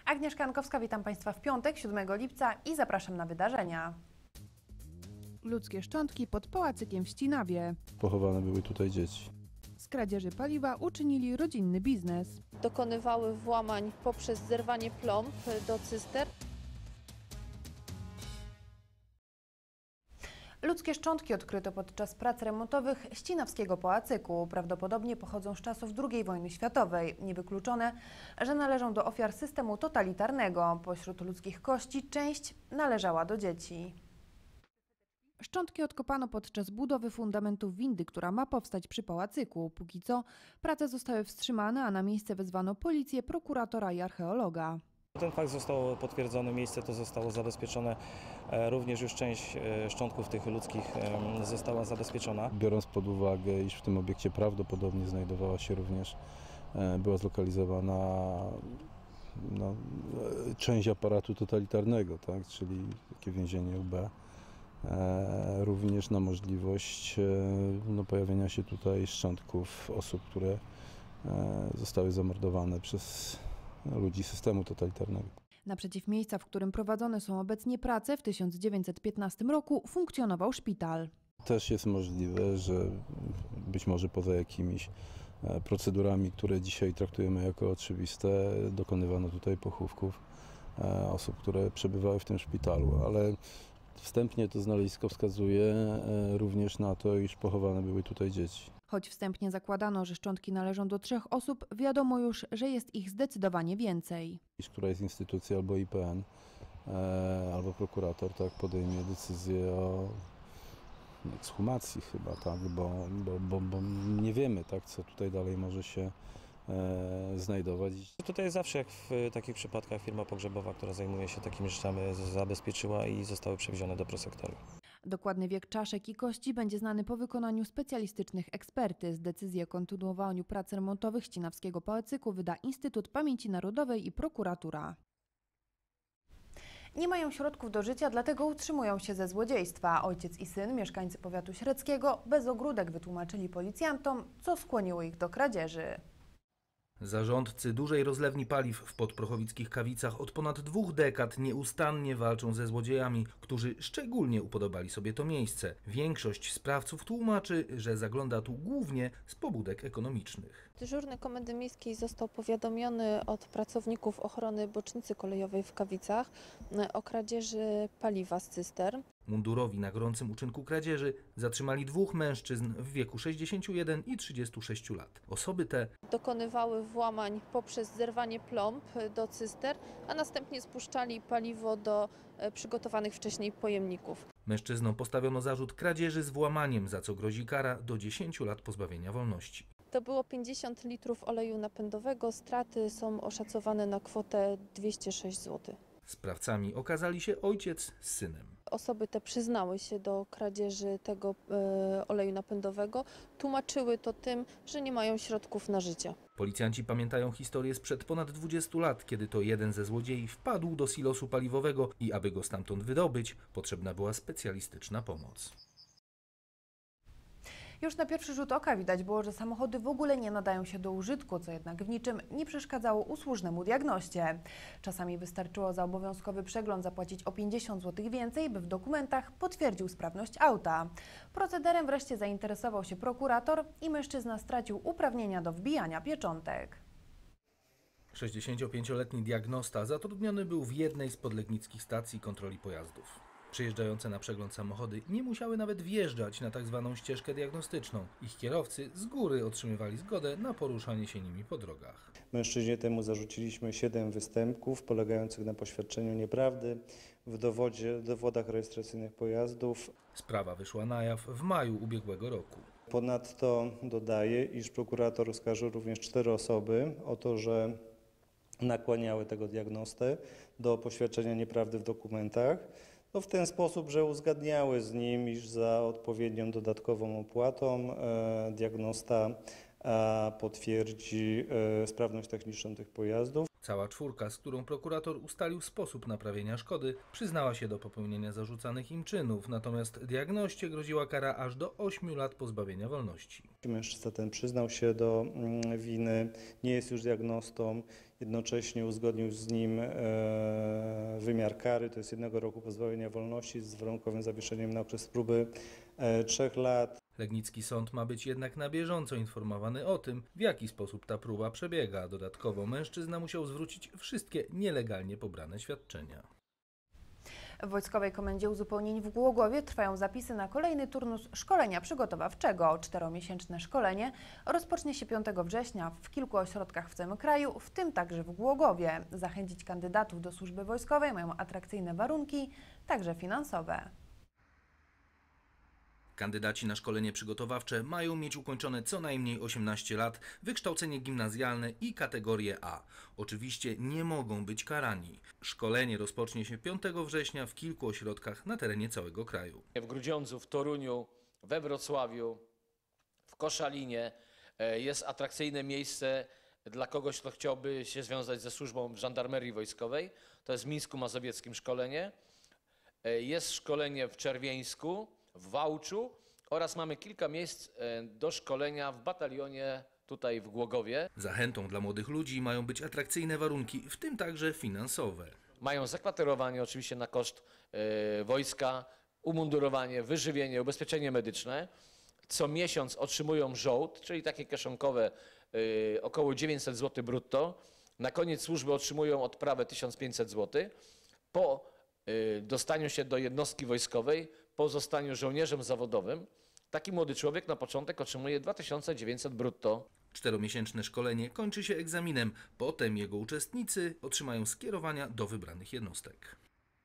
Agnieszka Jankowska, witam Państwa w piątek, 7 lipca i zapraszam na wydarzenia. Ludzkie szczątki pod pałacykiem w Ścinawie. Pochowane były tutaj dzieci. Z kradzieży paliwa uczynili rodzinny biznes. Dokonywały włamań poprzez zerwanie plomb do cystern. Ludzkie szczątki odkryto podczas prac remontowych ścinawskiego pałacyku. Prawdopodobnie pochodzą z czasów II wojny światowej. Niewykluczone, że należą do ofiar systemu totalitarnego. Pośród ludzkich kości część należała do dzieci. Szczątki odkopano podczas budowy fundamentów windy, która ma powstać przy pałacyku. Póki co prace zostały wstrzymane, a na miejsce wezwano policję, prokuratora i archeologa. Ten fakt został potwierdzony, miejsce to zostało zabezpieczone, również już część szczątków tych ludzkich została zabezpieczona. Biorąc pod uwagę, iż w tym obiekcie prawdopodobnie znajdowała się również, była zlokalizowana część aparatu totalitarnego, tak, czyli takie więzienie UB, również na możliwość pojawienia się tutaj szczątków osób, które zostały zamordowane przez ludzi systemu totalitarnego. Naprzeciw miejsca, w którym prowadzone są obecnie prace, w 1915 roku funkcjonował szpital. Też jest możliwe, że być może poza jakimiś procedurami, które dzisiaj traktujemy jako oczywiste, dokonywano tutaj pochówków osób, które przebywały w tym szpitalu, ale wstępnie to znalezisko wskazuje również na to, iż pochowane były tutaj dzieci. Choć wstępnie zakładano, że szczątki należą do 3 osób, wiadomo już, że jest ich zdecydowanie więcej. Któraś z instytucji albo IPN, albo prokurator podejmie decyzję o ekshumacji chyba, tak, bo nie wiemy, co tutaj dalej może się znajdować. Tutaj zawsze, jak w takich przypadkach, firma pogrzebowa, która zajmuje się takimi rzeczami, zabezpieczyła i zostały przewiezione do prosektoru. Dokładny wiek czaszek i kości będzie znany po wykonaniu specjalistycznych ekspertyz. Decyzję o kontynuowaniu prac remontowych ścinawskiego pałacyku wyda Instytut Pamięci Narodowej i prokuratura. Nie mają środków do życia, dlatego utrzymują się ze złodziejstwa. Ojciec i syn, mieszkańcy powiatu średzkiego, bez ogródek wytłumaczyli policjantom, co skłoniło ich do kradzieży. Zarządcy dużej rozlewni paliw w podprochowickich Kawicach od ponad 2 dekad nieustannie walczą ze złodziejami, którzy szczególnie upodobali sobie to miejsce. Większość sprawców tłumaczy, że zagląda tu głównie z pobudek ekonomicznych. Dyżurny Komendy Miejskiej został powiadomiony od pracowników ochrony bocznicy kolejowej w Kawicach o kradzieży paliwa z cystern. Mundurowi na gorącym uczynku kradzieży zatrzymali 2 mężczyzn w wieku 61 i 36 lat. Osoby te Dokonywały włamań poprzez zerwanie plomb do cystern, a następnie spuszczali paliwo do przygotowanych wcześniej pojemników. mężczyznom postawiono zarzut kradzieży z włamaniem, za co grozi kara do 10 lat pozbawienia wolności. To było 50 litrów oleju napędowego. Straty są oszacowane na kwotę 206 zł. Sprawcami okazali się ojciec z synem. Osoby te przyznały się do kradzieży tego oleju napędowego. Tłumaczyły to tym, że nie mają środków na życie. Policjanci pamiętają historię sprzed ponad 20 lat, kiedy to jeden ze złodziei wpadł do silosu paliwowego i aby go stamtąd wydobyć, potrzebna była specjalistyczna pomoc. Już na pierwszy rzut oka widać było, że samochody w ogóle nie nadają się do użytku, co jednak w niczym nie przeszkadzało usłużnemu diagnoście. Czasami wystarczyło za obowiązkowy przegląd zapłacić o 50 zł więcej, by w dokumentach potwierdził sprawność auta. Procederem wreszcie zainteresował się prokurator i mężczyzna stracił uprawnienia do wbijania pieczątek. 65-letni diagnosta zatrudniony był w jednej z podlegnickich stacji kontroli pojazdów. Przyjeżdżające na przegląd samochody nie musiały nawet wjeżdżać na tzw. ścieżkę diagnostyczną. Ich kierowcy z góry otrzymywali zgodę na poruszanie się nimi po drogach. Mężczyźnie temu zarzuciliśmy 7 występków polegających na poświadczeniu nieprawdy w dowodach rejestracyjnych pojazdów. Sprawa wyszła na jaw w maju ubiegłego roku. Ponadto dodaję, iż prokurator oskarżył również 4 osoby o to, że nakłaniały tego diagnostę do poświadczenia nieprawdy w dokumentach. W ten sposób, że uzgadniały z nim, iż za odpowiednią dodatkową opłatą diagnosta potwierdzi sprawność techniczną tych pojazdów. Cała czwórka, z którą prokurator ustalił sposób naprawienia szkody, przyznała się do popełnienia zarzucanych im czynów, natomiast diagnoście groziła kara aż do 8 lat pozbawienia wolności. Mężczyzna ten przyznał się do winy, nie jest już diagnostą, jednocześnie uzgodnił z nim wymiar kary, to jest 1 roku pozbawienia wolności z warunkowym zawieszeniem na okres próby 3 lat. Legnicki sąd ma być jednak na bieżąco informowany o tym, w jaki sposób ta próba przebiega. Dodatkowo mężczyzna musiał zwrócić wszystkie nielegalnie pobrane świadczenia. W Wojskowej Komendzie Uzupełnień w Głogowie trwają zapisy na kolejny turnus szkolenia przygotowawczego. 4-miesięczne szkolenie rozpocznie się 5 września w kilku ośrodkach w całym kraju, w tym także w Głogowie. Zachęcić kandydatów do służby wojskowej mają atrakcyjne warunki, także finansowe. Kandydaci na szkolenie przygotowawcze mają mieć ukończone co najmniej 18 lat, wykształcenie gimnazjalne i kategorię A. Oczywiście nie mogą być karani. Szkolenie rozpocznie się 5 września w kilku ośrodkach na terenie całego kraju. W Grudziądzu, w Toruniu, we Wrocławiu, w Koszalinie jest atrakcyjne miejsce dla kogoś, kto chciałby się związać ze służbą w żandarmerii wojskowej. To jest w Mińsku Mazowieckim szkolenie. Jest szkolenie w Czerwieńsku, w Wałczu oraz mamy kilka miejsc do szkolenia w batalionie tutaj w Głogowie. Zachętą dla młodych ludzi mają być atrakcyjne warunki, w tym także finansowe. Mają zakwaterowanie oczywiście na koszt wojska, umundurowanie, wyżywienie, ubezpieczenie medyczne. Co miesiąc otrzymują żołd, czyli takie kieszonkowe około 900 zł brutto. Na koniec służby otrzymują odprawę 1500 zł. Po dostaniu się do jednostki wojskowej, po zostaniu żołnierzem zawodowym, taki młody człowiek na początek otrzymuje 2900 brutto. 4-miesięczne szkolenie kończy się egzaminem, potem jego uczestnicy otrzymają skierowania do wybranych jednostek.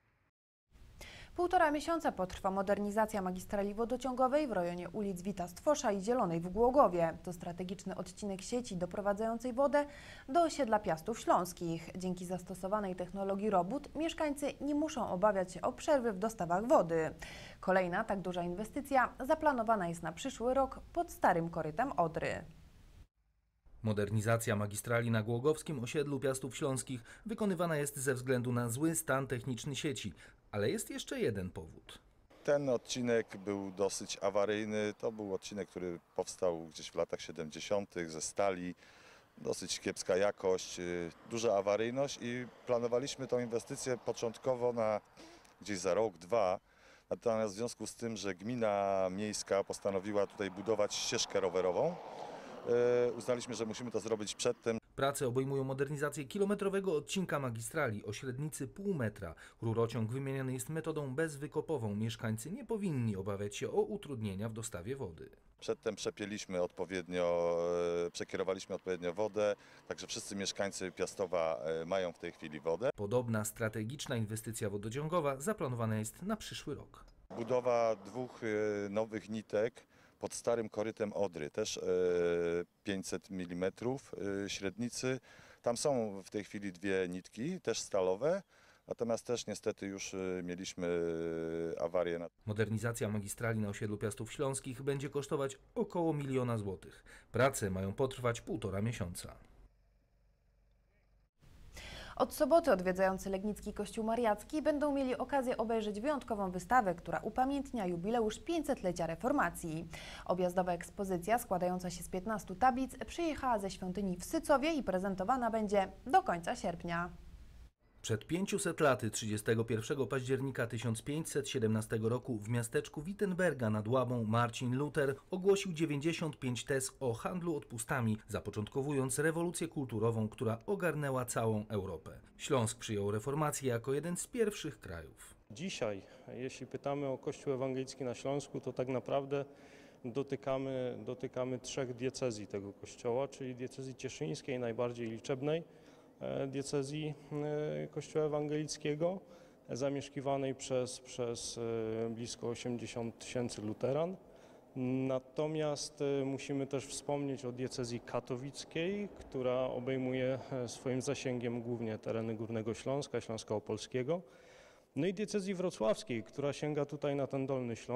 1,5 miesiąca potrwa modernizacja magistrali wodociągowej w rejonie ulic Wita Stwosza i Zielonej w Głogowie. To strategiczny odcinek sieci doprowadzającej wodę do osiedla Piastów Śląskich. Dzięki zastosowanej technologii robót mieszkańcy nie muszą obawiać się o przerwy w dostawach wody. Kolejna tak duża inwestycja zaplanowana jest na przyszły rok pod starym korytem Odry. Modernizacja magistrali na głogowskim osiedlu Piastów Śląskich wykonywana jest ze względu na zły stan techniczny sieci, ale jest jeszcze jeden powód. Ten odcinek był dosyć awaryjny. To był odcinek, który powstał gdzieś w latach 70. ze stali. Dosyć kiepska jakość, duża awaryjność i planowaliśmy tą inwestycję początkowo na gdzieś za rok, 2. Natomiast w związku z tym, że gmina miejska postanowiła tutaj budować ścieżkę rowerową, uznaliśmy, że musimy to zrobić przedtem. Prace obejmują modernizację kilometrowego odcinka magistrali o średnicy 0,5 metra. Rurociąg wymieniany jest metodą bezwykopową. Mieszkańcy nie powinni obawiać się o utrudnienia w dostawie wody. Przedtem przepieliśmy odpowiednio, przekierowaliśmy odpowiednio wodę, także wszyscy mieszkańcy Piastowa mają w tej chwili wodę. Podobna strategiczna inwestycja wodociągowa zaplanowana jest na przyszły rok. Budowa 2 nowych nitek pod starym korytem Odry, też 500 mm średnicy. Tam są w tej chwili 2 nitki, też stalowe, natomiast też niestety już mieliśmy awarię. Modernizacja magistrali na osiedlu Piastów Śląskich będzie kosztować około 1 000 000 złotych. Prace mają potrwać 1,5 miesiąca. Od soboty odwiedzający Legnicki Kościół Mariacki będą mieli okazję obejrzeć wyjątkową wystawę, która upamiętnia jubileusz 500-lecia reformacji. Objazdowa ekspozycja składająca się z 15 tablic przyjechała ze świątyni w Sycowie i prezentowana będzie do końca sierpnia. Przed 500 laty, 31 października 1517 roku w miasteczku Wittenberga nad Łabą Marcin Luther ogłosił 95 tez o handlu odpustami, zapoczątkowując rewolucję kulturową, która ogarnęła całą Europę. Śląsk przyjął reformację jako jeden z pierwszych krajów. Dzisiaj, jeśli pytamy o Kościół Ewangelicki na Śląsku, to tak naprawdę dotykamy 3 diecezji tego kościoła, czyli diecezji cieszyńskiej, najbardziej liczebnej, diecezji Kościoła Ewangelickiego, zamieszkiwanej przez blisko 80 000 luteran. Natomiast musimy też wspomnieć o diecezji katowickiej, która obejmuje swoim zasięgiem głównie tereny Górnego Śląska, Śląska Opolskiego. No i diecezji wrocławskiej, która sięga tutaj na ten Dolny Śląsk.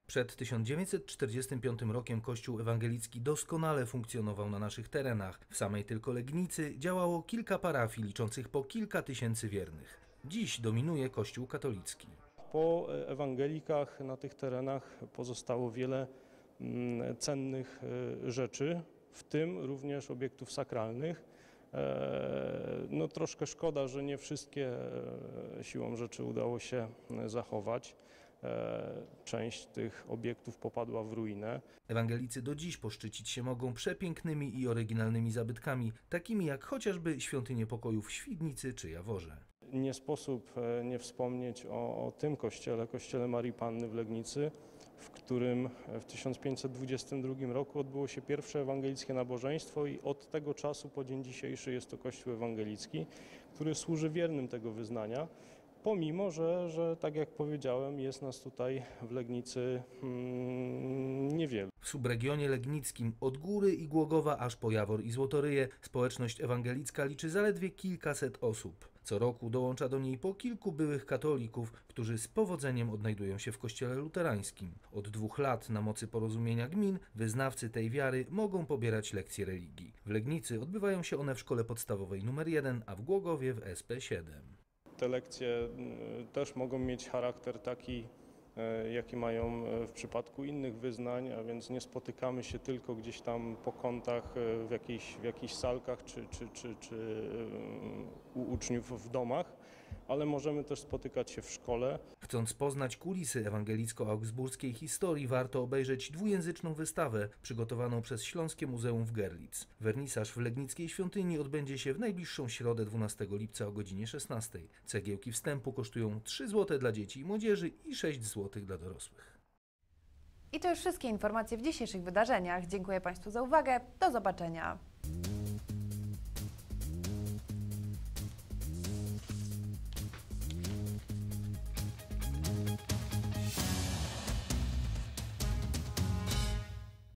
Przed 1945 rokiem Kościół ewangelicki doskonale funkcjonował na naszych terenach. W samej tylko Legnicy działało kilka parafii liczących po kilka tysięcy wiernych. Dziś dominuje Kościół katolicki. Po ewangelikach na tych terenach pozostało wiele cennych rzeczy, w tym również obiektów sakralnych. No troszkę szkoda, że nie wszystkie siłą rzeczy udało się zachować. Część tych obiektów popadła w ruinę. Ewangelicy do dziś poszczycić się mogą przepięknymi i oryginalnymi zabytkami, takimi jak chociażby świątynie pokoju w Świdnicy czy Jaworze. Nie sposób nie wspomnieć o tym kościele Marii Panny w Legnicy, w którym w 1522 roku odbyło się pierwsze ewangelickie nabożeństwo i od tego czasu po dzień dzisiejszy jest to kościół ewangelicki, który służy wiernym tego wyznania, pomimo że tak jak powiedziałem, jest nas tutaj w Legnicy niewielu. W subregionie legnickim od Góry i Głogowa aż po Jawor i Złotoryję społeczność ewangelicka liczy zaledwie kilkaset osób. Co roku dołącza do niej po kilku byłych katolików, którzy z powodzeniem odnajdują się w kościele luterańskim. Od 2 lat na mocy porozumienia gmin wyznawcy tej wiary mogą pobierać lekcje religii. W Legnicy odbywają się one w szkole podstawowej nr 1, a w Głogowie w SP7. Te lekcje też mogą mieć charakter taki, jaki mają w przypadku innych wyznań, a więc nie spotykamy się tylko gdzieś tam po kątach w jakichś salkach czy u uczniów w domach, ale możemy też spotykać się w szkole. Chcąc poznać kulisy ewangelicko-augsburskiej historii, warto obejrzeć dwujęzyczną wystawę przygotowaną przez Śląskie Muzeum w Görlitz. Wernisaż w legnickiej świątyni odbędzie się w najbliższą środę 12 lipca o godzinie 16. Cegiełki wstępu kosztują 3 zł dla dzieci i młodzieży i 6 zł dla dorosłych. I to już wszystkie informacje w dzisiejszych wydarzeniach. Dziękuję Państwu za uwagę. Do zobaczenia.